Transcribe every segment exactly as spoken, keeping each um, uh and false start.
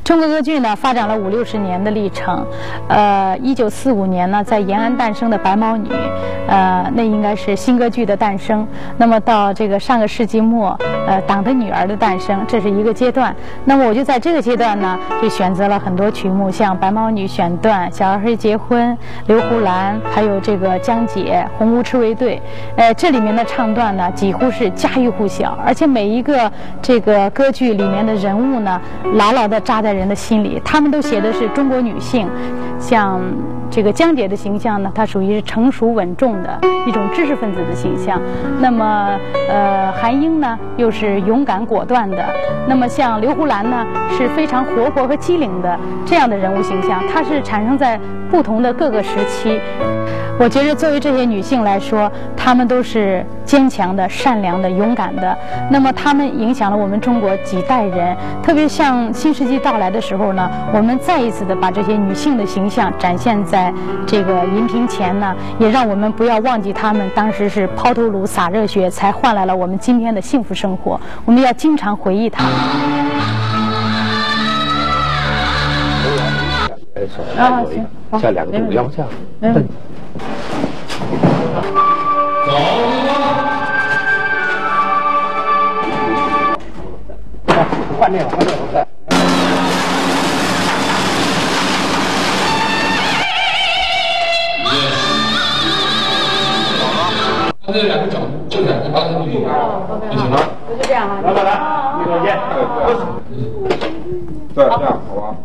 中国歌剧呢发展了五六十年的历程，呃，一九四五年呢在延安诞生的白毛女，呃，那应该是新歌剧的诞生。那么到这个上个世纪末，呃，党的女儿的诞生，这是一个阶段。那么我就在这个阶段呢，就选择了很多曲目，像白毛女选段、小二黑结婚、刘胡兰，还有这个江姐、红屋赤卫队。呃，这里面的唱段呢，几乎是家喻户晓，而且每一个这个歌剧里面的人物呢，牢牢地扎在人的心里。他们都写的是中国女性，像这个江姐的形象呢，她属于是成熟稳重的一种知识分子的形象。那么，呃，韩英呢，又是勇敢果断的。那么像刘胡兰呢，是非常活泼和机灵的这样的人物形象。她是产生在不同的各个时期。我觉得作为这些女性来说，她们都是坚强的、善良的、勇敢的。那么她们影响了我们中国几代人。特别像新世纪到来的时候呢，我们再一次的把这些女性的形象展现在这个荧屏前呢，也让我们不要忘记她们当时是抛头颅洒热血，才换来了我们今天的幸福生活。我们要经常回忆她们。啊，行，好， 下两个主要项。 嗯。 走啊！换这个，换这个。 他这两个脚正点，你把它捋一行了。 我就这样啊。 来来来，一会儿见。 对，这样好吧。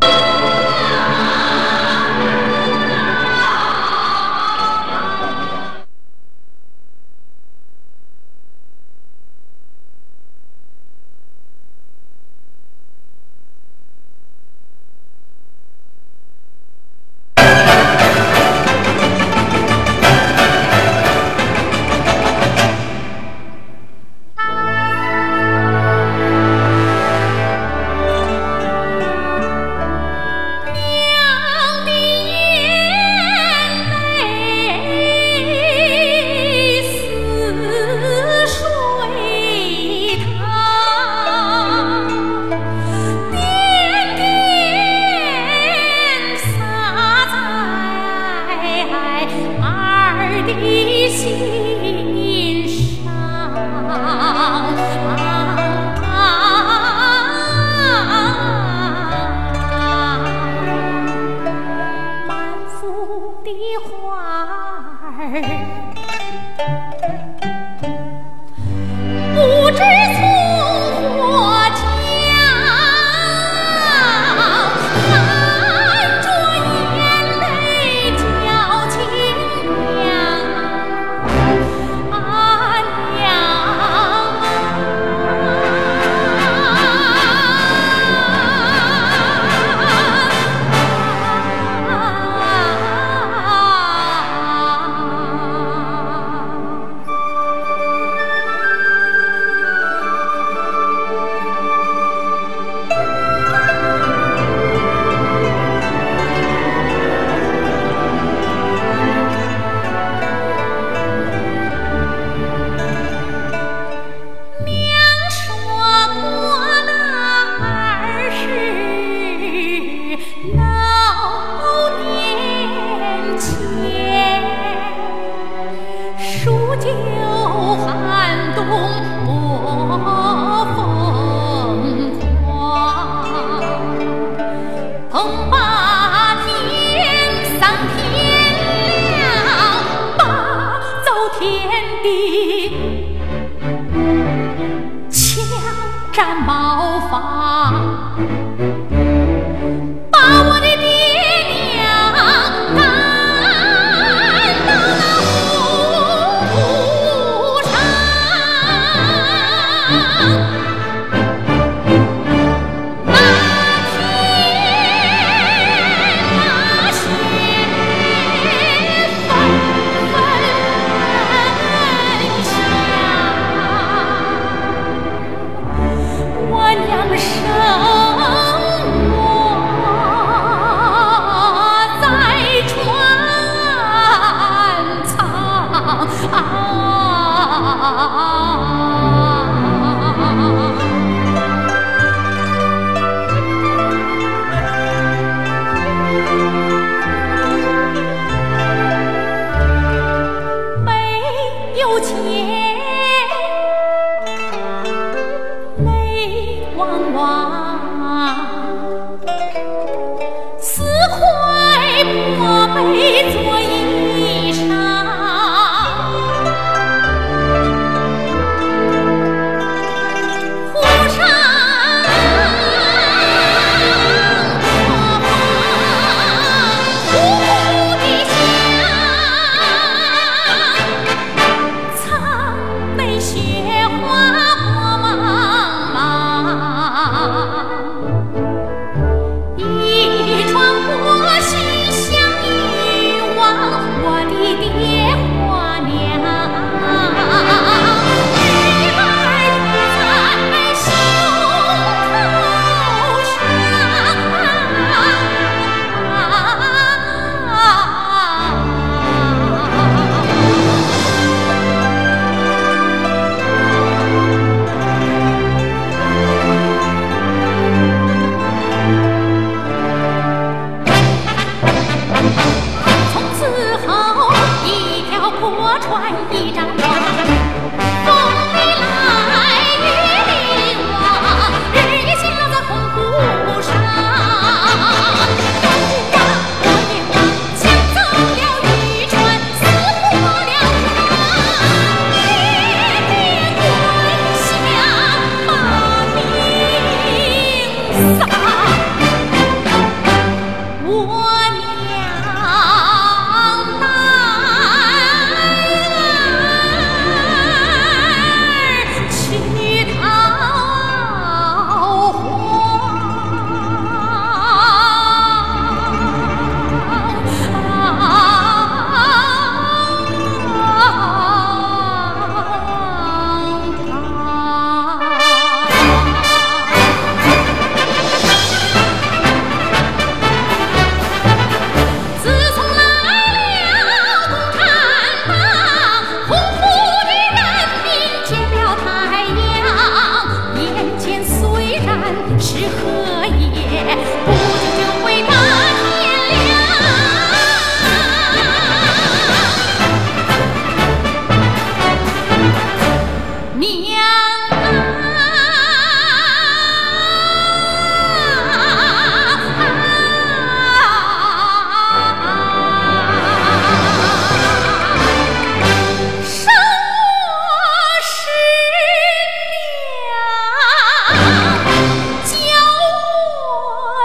我娘生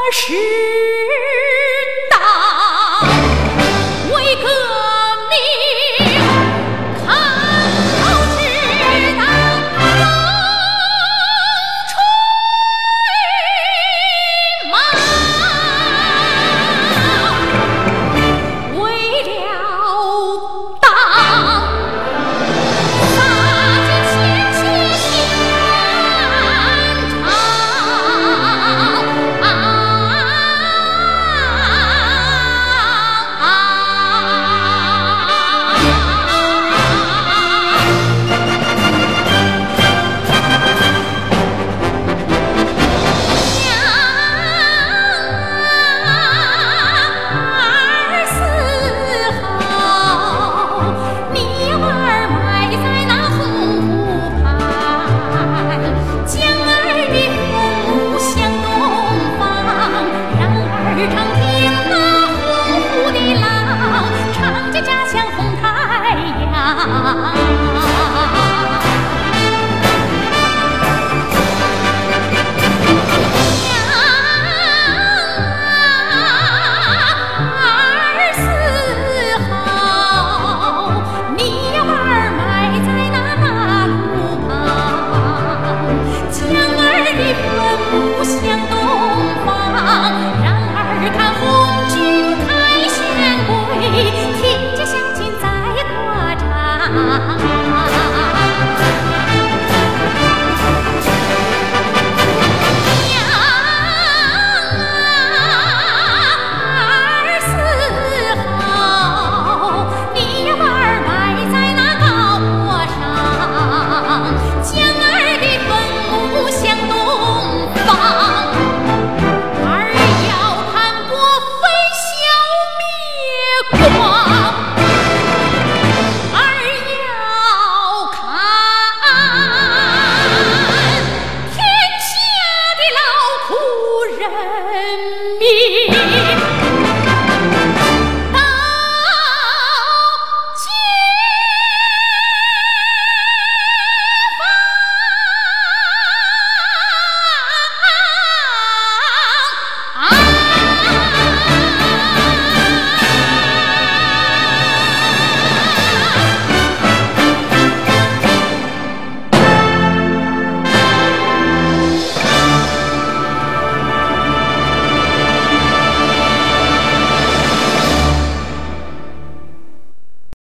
是党为革命抗之党风吹马，为了党洒尽鲜血献唱。人民。